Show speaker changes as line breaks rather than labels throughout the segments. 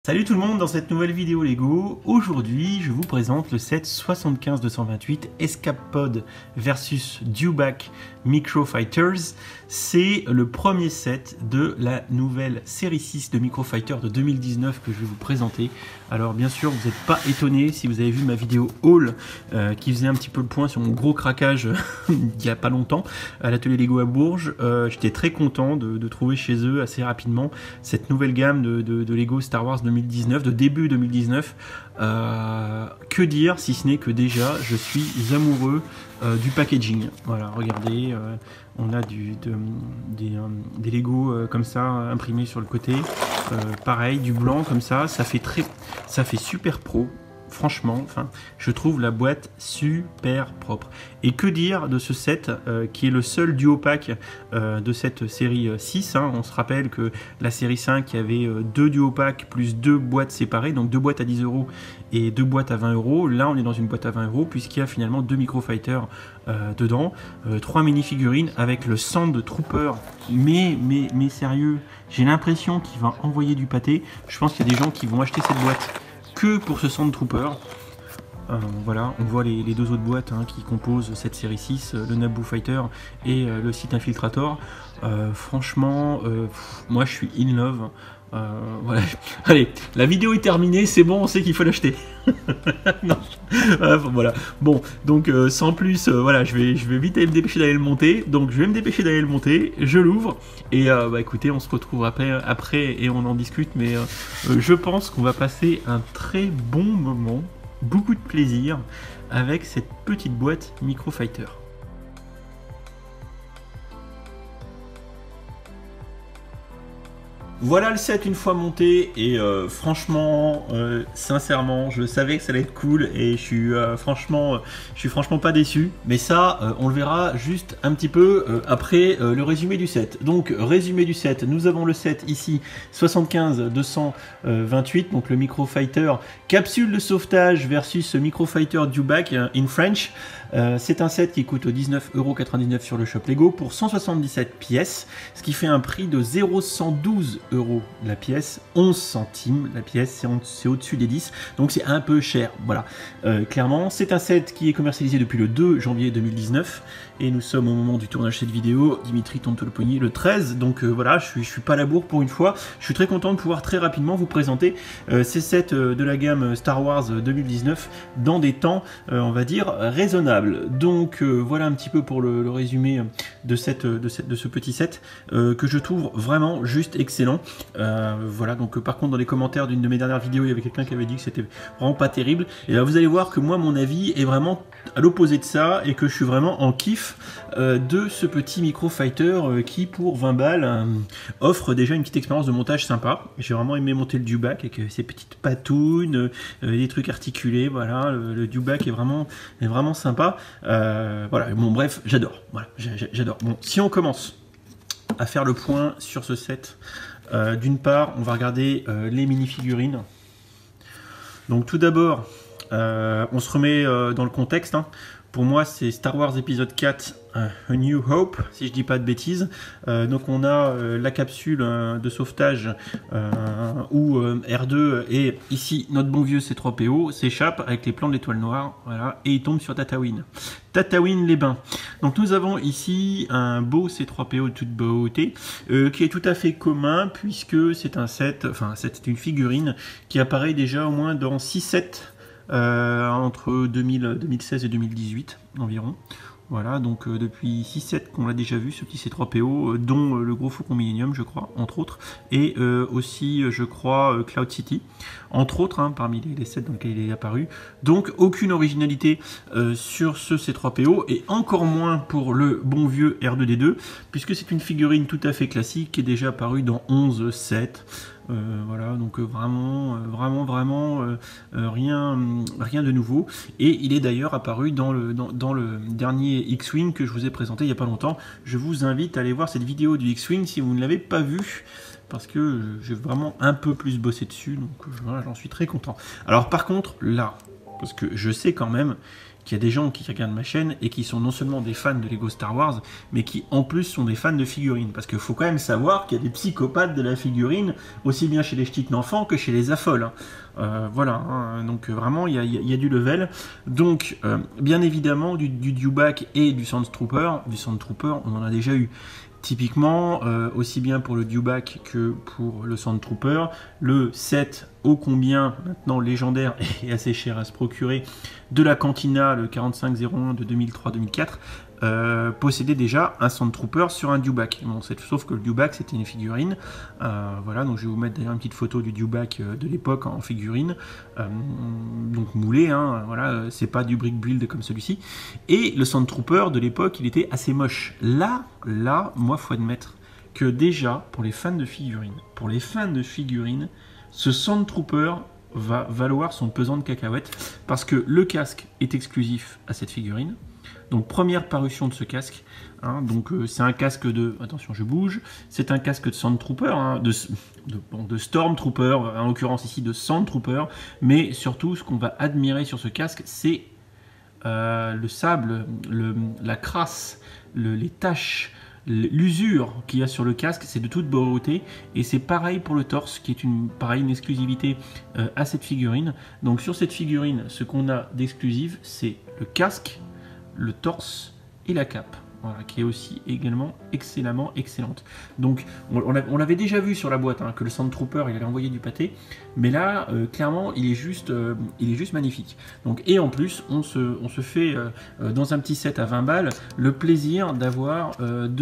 Salut tout le monde, dans cette nouvelle vidéo Lego, aujourd'hui je vous présente le set 75-228 Escape Pod versus Dewback Micro Fighters. C'est le premier set de la nouvelle série 6 de Micro Fighter de 2019 que je vais vous présenter. Alors bien sûr vous n'êtes pas étonnés si vous avez vu ma vidéo haul qui faisait un petit peu le point sur mon gros craquage il n'y a pas longtemps à l'atelier Lego à Bourges. J'étais très content de trouver chez eux assez rapidement cette nouvelle gamme de Lego Star Wars 2019, de début 2019. Que dire si ce n'est que déjà je suis amoureux du packaging. Voilà, regardez, on a des Lego comme ça imprimés sur le côté, pareil, du blanc comme ça fait super pro. Franchement, enfin, je trouve la boîte super propre. Et que dire de ce set qui est le seul duo pack de cette série 6. On se rappelle que la série 5, il y avait deux duo packs plus deux boîtes séparées, donc deux boîtes à 10 € et deux boîtes à 20 €. Là, on est dans une boîte à 20 € puisqu'il y a finalement deux Micro Fighters dedans, trois mini-figurines avec le Sand Trooper. Mais sérieux, j'ai l'impression qu'il va envoyer du pâté. Je pense qu'il y a des gens qui vont acheter cette boîte que pour ce Sand Trooper. Voilà, on voit les deux autres boîtes qui composent cette série 6, le Naboo Fighter et le Sith Infiltrator. Franchement, moi je suis in love. Voilà. Allez, la vidéo est terminée, c'est bon, on sait qu'il faut l'acheter. Non. Voilà. Bon, donc sans plus, voilà, je vais vite me dépêcher d'aller le monter. Donc je vais me dépêcher d'aller le monter, je l'ouvre et écoutez, on se retrouve après et on en discute. Mais je pense qu'on va passer un très bon moment, beaucoup de plaisir avec cette petite boîte Micro Fighter. Voilà le set une fois monté et franchement, sincèrement, je savais que ça allait être cool et je suis franchement pas déçu. Mais ça, on le verra juste un petit peu après le résumé du set. Donc résumé du set, nous avons le set ici 75-228, donc le Micro Fighter capsule de sauvetage versus Micro Fighter Dewback in French. C'est un set qui coûte 19,99 € sur le shop Lego pour 177 pièces, ce qui fait un prix de 0,112 € la pièce, 11 centimes la pièce, c'est au-dessus des 10, donc c'est un peu cher, voilà. Clairement, c'est un set qui est commercialisé depuis le 2 janvier 2019, et nous sommes au moment du tournage de cette vidéo, Dimitri tourne le poignet le 13, donc voilà, je suis pas à la bourre pour une fois, je suis très content de pouvoir très rapidement vous présenter ces sets de la gamme Star Wars 2019 dans des temps, on va dire, raisonnables. Donc voilà un petit peu pour le résumé de ce petit set que je trouve vraiment juste excellent. Voilà, donc par contre dans les commentaires d'une de mes dernières vidéos il y avait quelqu'un qui avait dit que c'était vraiment pas terrible, et là vous allez voir que moi mon avis est vraiment à l'opposé de ça et que je suis vraiment en kiff de ce petit Micro Fighter qui pour 20 balles offre déjà une petite expérience de montage sympa. J'ai vraiment aimé monter le Dewback avec ses petites patounes, des trucs articulés, voilà, le Dewback est vraiment sympa. Voilà, bon bref, j'adore, voilà, j'adore. Bon, si on commence à faire le point sur ce set, d'une part, on va regarder les mini-figurines. Donc tout d'abord, on se remet dans le contexte. Pour moi, c'est Star Wars épisode 4, A New Hope, si je dis pas de bêtises. Donc on a la capsule de sauvetage où R2 et ici notre bon vieux C3PO s'échappe avec les plans de l'étoile noire, voilà, et il tombe sur Tatooine. Tatooine les bains. Donc nous avons ici un beau C3PO de toute beauté qui est tout à fait commun puisque c'est un set, enfin c'est une figurine qui apparaît déjà au moins dans 6 sets entre 2016 et 2018 environ. Voilà, donc depuis 6-7 qu'on l'a déjà vu, ce petit C3PO, dont le gros Faucon Millennium, je crois, entre autres, et aussi, je crois, Cloud City, entre autres, parmi les sets dans lesquels il est apparu. Donc, aucune originalité sur ce C3PO, et encore moins pour le bon vieux R2D2, puisque c'est une figurine tout à fait classique, qui est déjà apparue dans 11 sets. Voilà, donc vraiment rien de nouveau, et il est d'ailleurs apparu dans le dernier X-Wing que je vous ai présenté il n'y a pas longtemps. Je vous invite à aller voir cette vidéo du X-Wing si vous ne l'avez pas vue, parce que j'ai vraiment un peu plus bossé dessus, donc voilà, j'en suis très content. Alors par contre là, parce que je sais quand même qu'il y a des gens qui regardent ma chaîne et qui sont non seulement des fans de Lego Star Wars, mais qui en plus sont des fans de figurines. Parce qu'il faut quand même savoir qu'il y a des psychopathes de la figurine, aussi bien chez les ch'tis d'enfants que chez les affoles. Voilà, hein, donc vraiment il y a du level. Donc bien évidemment du Dewback et du Sandtrooper. Du Sandtrooper, on en a déjà eu. Typiquement, aussi bien pour le Dewback que pour le Sandtrooper, le set ô combien maintenant légendaire et assez cher à se procurer de la Cantina, le 4501 de 2003-2004, possédait déjà un Sandtrooper sur un Dewback. Bon, sauf que le Dewback c'était une figurine. Voilà, donc je vais vous mettre d'ailleurs une petite photo du Dewback de l'époque en figurine, donc moulé, hein, voilà, c'est pas du brick build comme celui-ci. Et le Sandtrooper de l'époque, il était assez moche. Là, moi, faut admettre que déjà pour les fans de figurines, ce Sandtrooper va valoir son pesant de cacahuètes parce que le casque est exclusif à cette figurine. Donc première parution de ce casque, hein, donc c'est un casque de, attention je bouge, c'est un casque de Sandtrooper, hein, de Stormtrooper, en l'occurrence ici de Sandtrooper, mais surtout ce qu'on va admirer sur ce casque c'est le sable, la crasse, les taches, l'usure qu'il y a sur le casque, c'est de toute beauté, et c'est pareil pour le torse qui est une exclusivité à cette figurine. Donc sur cette figurine, ce qu'on a d'exclusif c'est le casque, le torse et la cape, voilà, qui est aussi également excellemment excellente. Donc on l'avait déjà vu sur la boîte, hein, que le Sandtrooper il allait envoyer du pâté, mais là clairement il est juste magnifique. Donc, et en plus on se fait dans un petit set à 20 balles le plaisir d'avoir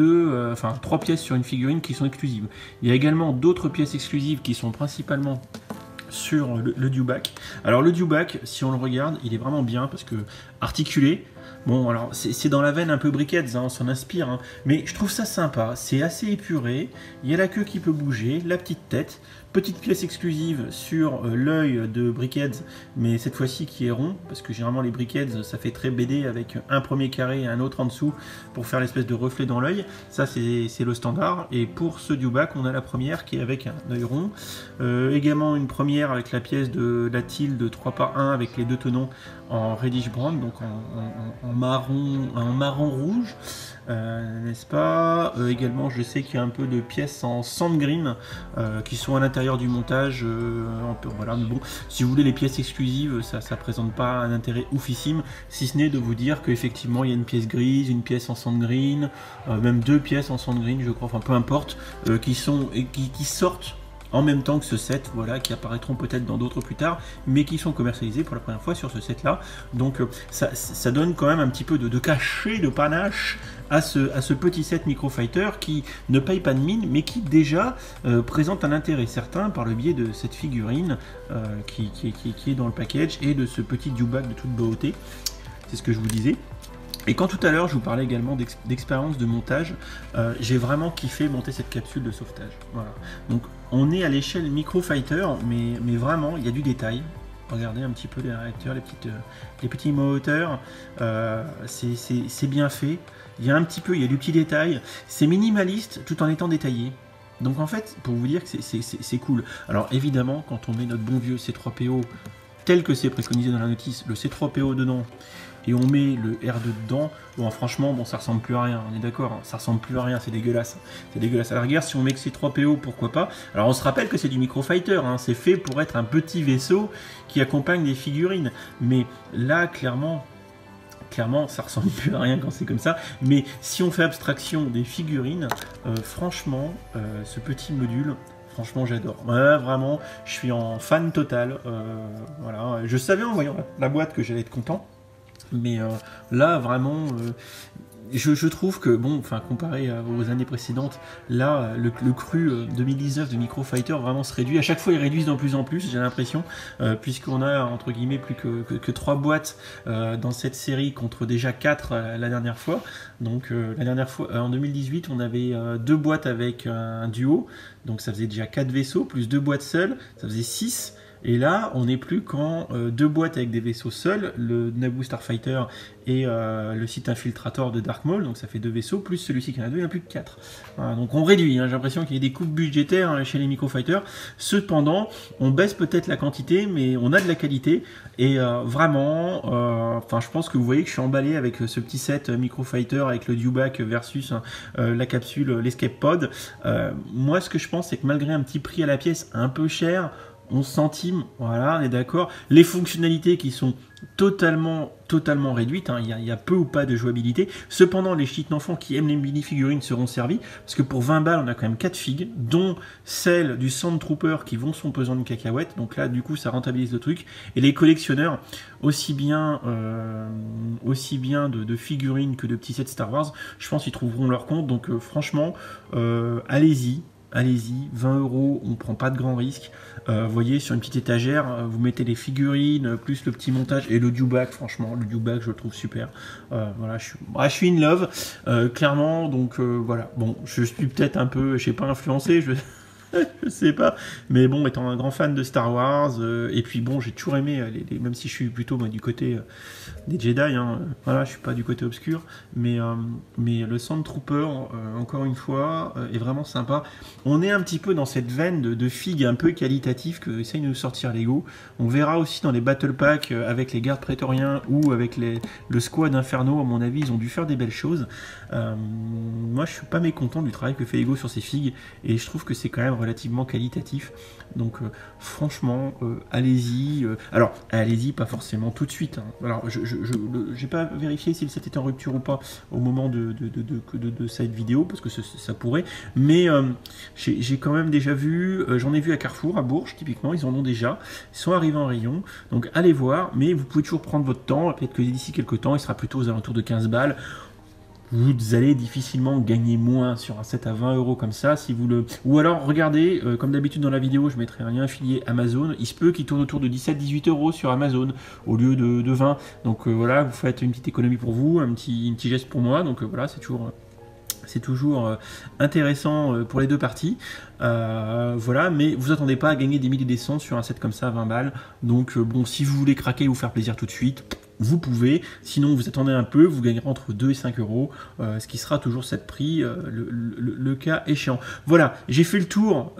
3 pièces sur une figurine qui sont exclusives. Il y a également d'autres pièces exclusives qui sont principalement sur le Dewback. Alors le Dewback, si on le regarde, il est vraiment bien parce que articulé. Bon, alors c'est dans la veine un peu Brickheads, hein, on s'en inspire, hein, mais je trouve ça sympa, c'est assez épuré, il y a la queue qui peut bouger, la petite tête, petite pièce exclusive sur l'œil de Brickheads, mais cette fois-ci qui est rond, parce que généralement les Brickheads ça fait très BD avec un premier carré et un autre en dessous pour faire l'espèce de reflet dans l'œil, ça c'est le standard, et pour ce Dewback on a la première qui est avec un œil rond, également une première avec la pièce de la tilde 3x1 avec les deux tenons en reddish brown, donc en marron rouge, n'est-ce pas, également je sais qu'il y a un peu de pièces en sand green qui sont à l'intérieur du montage, voilà, mais bon, si vous voulez les pièces exclusives, ça présente pas un intérêt oufissime, si ce n'est de vous dire qu'effectivement il y a une pièce grise, une pièce en sand green, même 2 pièces en sand green je crois, enfin peu importe, qui sortent en même temps que ce set, voilà, qui apparaîtront peut-être dans d'autres plus tard, mais qui sont commercialisés pour la première fois sur ce set-là. Donc ça donne quand même un petit peu de cachet, de panache à ce petit set Microfighter qui ne paye pas de mine, mais qui déjà présente un intérêt certain par le biais de cette figurine qui est dans le package et de ce petit Dewback de toute beauté. C'est ce que je vous disais. Et quand tout à l'heure je vous parlais également d'expérience de montage, j'ai vraiment kiffé monter cette capsule de sauvetage. Voilà. Donc on est à l'échelle Microfighter, mais vraiment il y a du détail. Regardez un petit peu les réacteurs, les petits moteurs, c'est bien fait. Il y a du petit détail. C'est minimaliste tout en étant détaillé. Donc en fait, pour vous dire que c'est cool. Alors évidemment, quand on met notre bon vieux C3PO tel que c'est préconisé dans la notice, le C3PO dedans, et on met le R2 dedans, bon franchement, bon ça ressemble plus à rien, on est d'accord, hein, ça ressemble plus à rien, c'est dégueulasse. C'est dégueulasse. À la rigueur, si on met que C3PO, pourquoi pas. Alors on se rappelle que c'est du Microfighter, hein, c'est fait pour être un petit vaisseau qui accompagne des figurines. Mais là, clairement, ça ressemble plus à rien quand c'est comme ça. Mais si on fait abstraction des figurines, franchement, ce petit module, franchement j'adore. Ouais, vraiment, je suis en fan total. Voilà. Je savais en voyant la boîte que j'allais être content. Mais là, vraiment, je trouve que, bon, enfin, comparé aux années précédentes, là, le cru 2019 de Microfighter vraiment se réduit. À chaque fois, ils réduisent de plus en plus, j'ai l'impression, puisqu'on a, entre guillemets, plus que 3 boîtes dans cette série contre déjà 4 la dernière fois. Donc, la dernière fois, en 2018, on avait 2 boîtes avec un duo, donc ça faisait déjà 4 vaisseaux, plus 2 boîtes seules, ça faisait 6. Et là, on n'est plus qu'en 2 boîtes avec des vaisseaux seuls, le Naboo Starfighter et le site Infiltrator de Dark Maul, donc ça fait 2 vaisseaux, plus celui-ci qui en a 2, il n'y en a plus que 4. Voilà, donc on réduit, hein, j'ai l'impression qu'il y a des coupes budgétaires chez les microfighters. Cependant, on baisse peut-être la quantité, mais on a de la qualité. Et vraiment, je pense que vous voyez que je suis emballé avec ce petit set microfighter avec le dewback versus la capsule, l'escape pod. Moi, ce que je pense, c'est que malgré un petit prix à la pièce un peu cher, 11 centimes, voilà, on est d'accord. Les fonctionnalités qui sont totalement réduites, hein, il y a peu ou pas de jouabilité. Cependant, les chiites d'enfants qui aiment les mini-figurines seront servis, parce que pour 20 balles, on a quand même 4 figues, dont celle du Sandtrooper qui vont son pesant de cacahuètes. Donc là, du coup, ça rentabilise le truc. Et les collectionneurs, aussi bien de figurines que de petits sets Star Wars, je pense qu'ils trouveront leur compte. Donc franchement, allez-y, 20 €, on prend pas de grands risques. Vous voyez, sur une petite étagère, vous mettez les figurines, plus le petit montage et le dewback. Franchement, le dewback, je le trouve super. Voilà, je suis in love, clairement. Donc voilà, bon, je suis peut-être un peu, je sais pas, influencé, je sais pas, mais bon, étant un grand fan de Star Wars, et puis bon, j'ai toujours aimé, même si je suis plutôt moi, du côté des Jedi, hein, voilà, je suis pas du côté obscur, mais le Sandtrooper, encore une fois, est vraiment sympa. On est un petit peu dans cette veine de figues un peu qualitative que essaye de nous sortir Lego. On verra aussi dans les Battle Packs avec les gardes prétoriens ou avec le Squad Inferno, à mon avis, ils ont dû faire des belles choses. Moi, je suis pas mécontent du travail que fait Lego sur ces figues, et je trouve que c'est quand même relativement qualitatif. Donc franchement, allez-y. Alors allez-y, pas forcément tout de suite, hein. Alors j'ai pas vérifié si le set était en rupture ou pas au moment de cette vidéo, parce que ça pourrait, mais j'ai quand même déjà vu, j'en ai vu à Carrefour, à Bourges typiquement, ils en ont déjà, ils sont arrivés en rayon, donc allez voir, mais vous pouvez toujours prendre votre temps, peut-être que d'ici quelques temps il sera plutôt aux alentours de 15 balles. Vous allez difficilement gagner moins sur un set à 20 € comme ça, si vous le... Ou alors, regardez, comme d'habitude dans la vidéo, je mettrai un lien affilié Amazon. Il se peut qu'il tourne autour de 17-18 € sur Amazon, au lieu de 20. Donc voilà, vous faites une petite économie pour vous, un petit geste pour moi. Donc voilà, c'est toujours intéressant pour les deux parties. Voilà, mais vous attendez pas à gagner des milliers et des cents sur un set comme ça à 20 balles. Donc bon, si vous voulez craquer et vous faire plaisir tout de suite, vous pouvez, sinon vous attendez un peu, vous gagnerez entre 2 et 5 €, ce qui sera toujours cette prix, le cas échéant. Voilà, j'ai fait le tour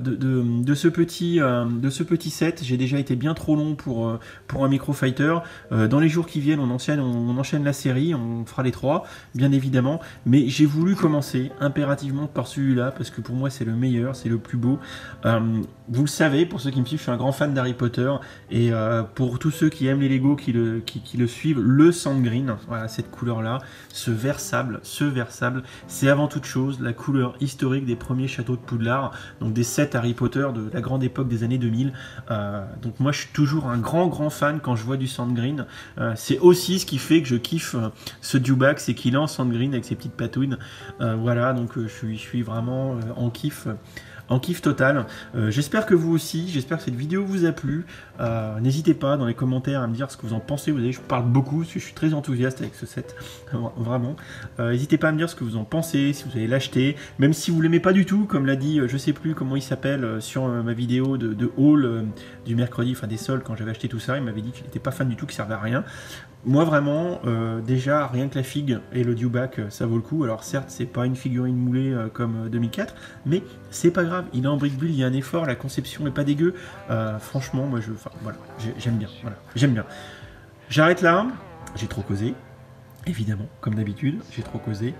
de ce petit set. J'ai déjà été bien trop long pour un microfighter. Dans les jours qui viennent, on enchaîne la série, on fera les 3, bien évidemment, mais j'ai voulu commencer impérativement par celui-là, parce que pour moi c'est le meilleur, c'est le plus beau. Vous le savez, pour ceux qui me suivent, je suis un grand fan d'Harry Potter, et pour tous ceux qui aiment les Lego, qui le suivent, le Sand Green, voilà, cette couleur là, ce vert sable, c'est avant toute chose la couleur historique des premiers châteaux de Poudlard, donc des sets Harry Potter de la grande époque des années 2000. Donc moi je suis toujours un grand fan quand je vois du Sand Green. C'est aussi ce qui fait que je kiffe ce dewback, c'est qu'il est en Sand Green avec ses petites patounes. Voilà, donc je suis vraiment en kiff total. J'espère que vous aussi, j'espère que cette vidéo vous a plu. N'hésitez pas dans les commentaires à me dire ce que vous en pensez. Vous savez, je parle beaucoup, parce que je suis très enthousiaste avec ce set, vraiment. N'hésitez pas à me dire ce que vous en pensez, si vous allez l'acheter, même si vous l'aimez pas du tout, comme l'a dit, je sais plus comment il s'appelle, sur ma vidéo de haul du mercredi, enfin des soldes, quand j'avais acheté tout ça, il m'avait dit qu'il n'était pas fan du tout, qu'il servait à rien. Moi vraiment, déjà rien que la figue et le dewback, ça vaut le coup. Alors certes, c'est pas une figurine moulée comme 2004, mais c'est pas grave, il est en brique bulle, il y a un effort, la conception est pas dégueu. Franchement, moi voilà, j'aime bien. Voilà, j'aime bien. J'arrête là, j'ai trop causé, évidemment, comme d'habitude, j'ai trop causé.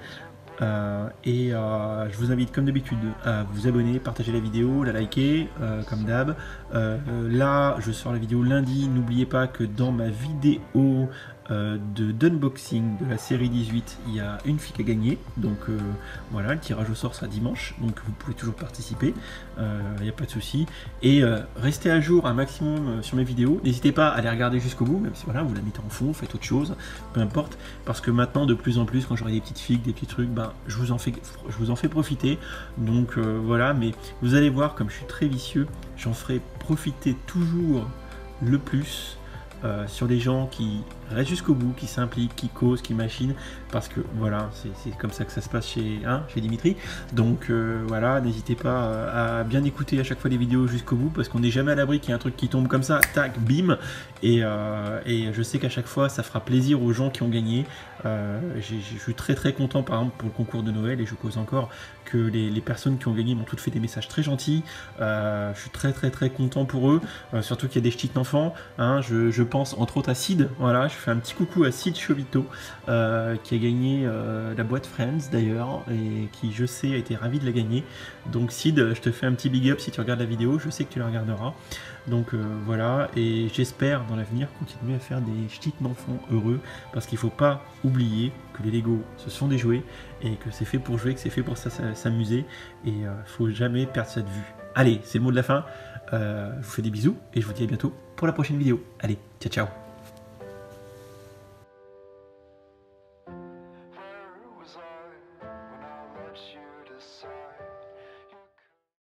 Je vous invite comme d'habitude à vous abonner, partager la vidéo, la liker, comme d'hab. Là, je sors la vidéo lundi. N'oubliez pas que dans ma vidéo d'unboxing de la série 18, il y a une figue à gagner. Donc voilà, le tirage au sort sera dimanche. Donc vous pouvez toujours participer, il n'y a pas de souci. Et restez à jour un maximum sur mes vidéos. N'hésitez pas à les regarder jusqu'au bout, même si voilà, vous la mettez en fond, faites autre chose, peu importe. Parce que maintenant, de plus en plus, quand j'aurai des petites figues, des petits trucs, ben, je vous en fais profiter. Donc voilà, mais vous allez voir, comme je suis très vicieux, j'en ferai profiter toujours le plus sur des gens qui reste jusqu'au bout, qui s'implique, qui cause, qui machine, parce que voilà, c'est comme ça que ça se passe chez Dimitri. Donc voilà, n'hésitez pas à bien écouter à chaque fois les vidéos jusqu'au bout, parce qu'on n'est jamais à l'abri qu'il y ait un truc qui tombe comme ça, tac, bim, et je sais qu'à chaque fois ça fera plaisir aux gens qui ont gagné. Je suis très content par exemple pour le concours de Noël, et je cause encore que les personnes qui ont gagné m'ont toutes fait des messages très gentils. Je suis très content pour eux, surtout qu'il y a des petits enfants, hein. Je pense entre autres à Sid, voilà, je fais un petit coucou à Sid Chovito qui a gagné la boîte Friends d'ailleurs, et qui je sais a été ravi de la gagner. Donc Sid, je te fais un petit big up si tu regardes la vidéo, je sais que tu la regarderas. Donc voilà, et j'espère dans l'avenir continuer à faire des ch'tis d'enfants heureux, parce qu'il ne faut pas oublier que les Lego ce sont des jouets, et que c'est fait pour jouer, que c'est fait pour s'amuser, et il ne faut jamais perdre ça de vue. Allez, c'est le mot de la fin, je vous fais des bisous, et je vous dis à bientôt pour la prochaine vidéo. Allez, ciao ciao.